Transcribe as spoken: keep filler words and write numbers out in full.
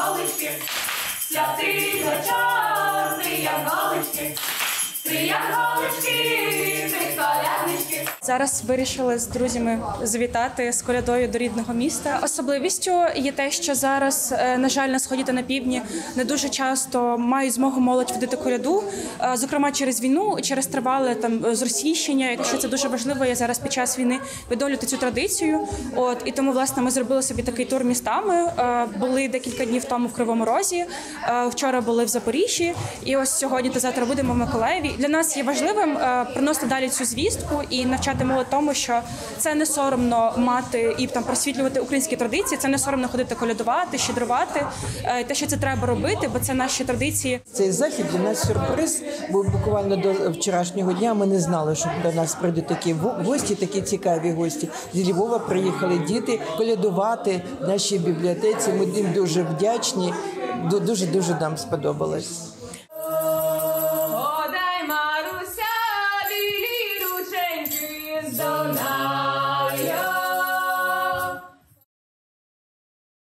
янголички, святий та чорний янголички, три янголички, три коляднички. Зараз вирішили з друзями завітати з колядою до рідного міста. Особливістю є те, що зараз, на жаль, на сході та на півдні не дуже часто мають змогу молодь водити коляду, зокрема через війну, через тривале там зросійщення. Якщо це дуже важливо, є зараз під час війни відновлювати цю традицію. От і тому, власне, ми зробили собі такий тур містами. Були декілька днів тому в Кривому Розі, вчора були в Запоріжжі, і ось сьогодні та завтра будемо в Миколаєві. Для нас є важливим приносити далі цю звістку і навчати молодь тому, що це не соромно мати і там просвітлювати українські традиції, це не соромно ходити колядувати, щедрувати, те, що це треба робити, бо це наші традиції. Цей захід для нас сюрприз, бо буквально до вчорашнього дня ми не знали, що до нас прийдуть такі гості, такі цікаві гості. З Львова приїхали діти колядувати в нашій бібліотеці. Ми їм дуже вдячні, дуже-дуже нам сподобалось.